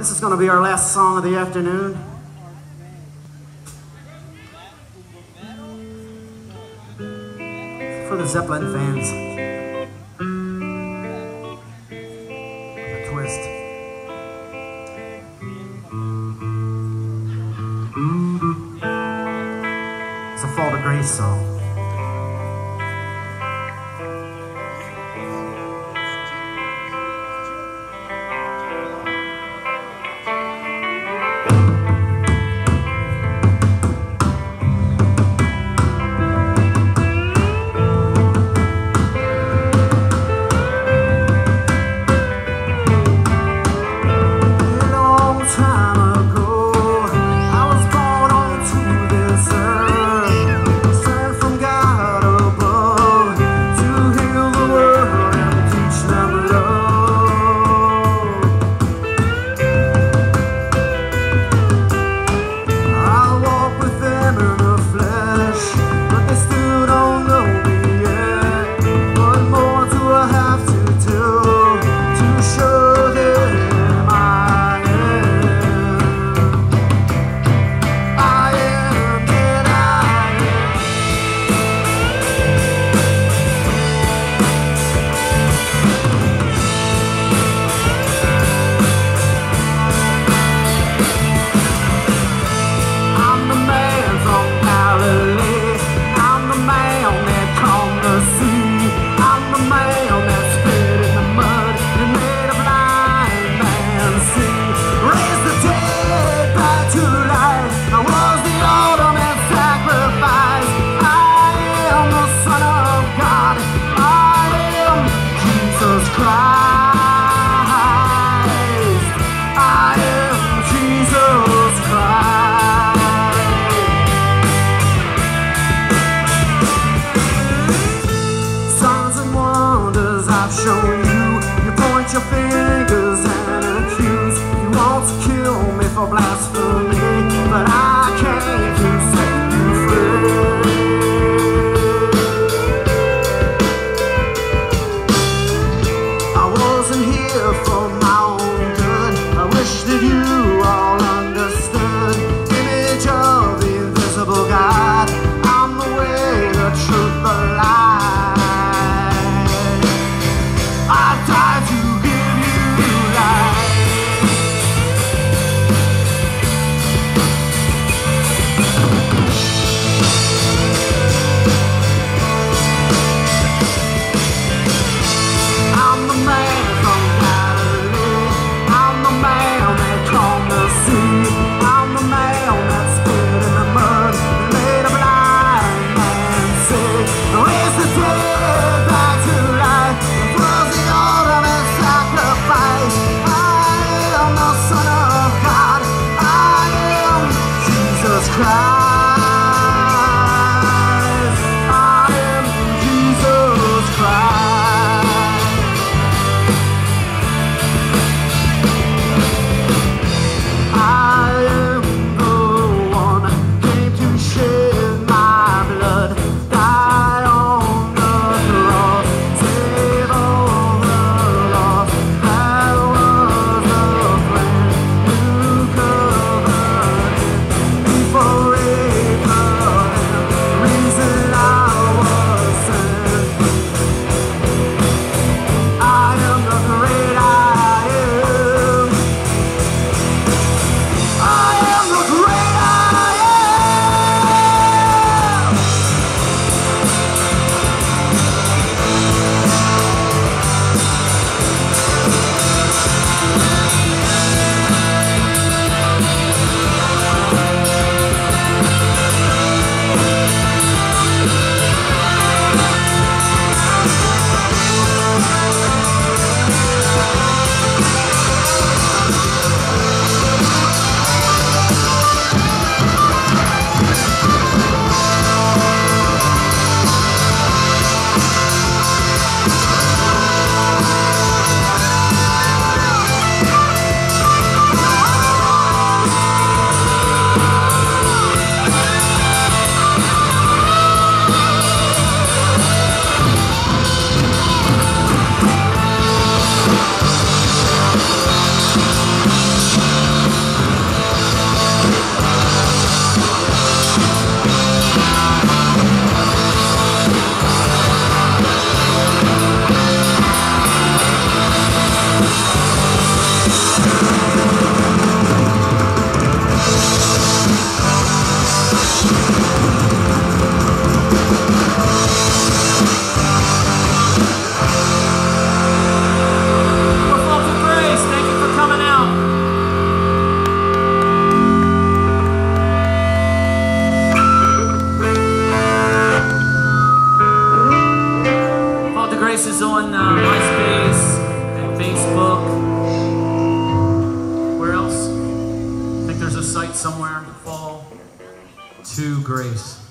This is going to be our last song of the afternoon. For the Zeppelin fans. The twist. It's a Fall to Grace song. Your fingers and accuse you want to kill me for blasphemy, but I came to set you free. I wasn't here for my own good. I wish that you all understood. Image of the invisible God. I'm the way, the truth, the life. I died to give you grace.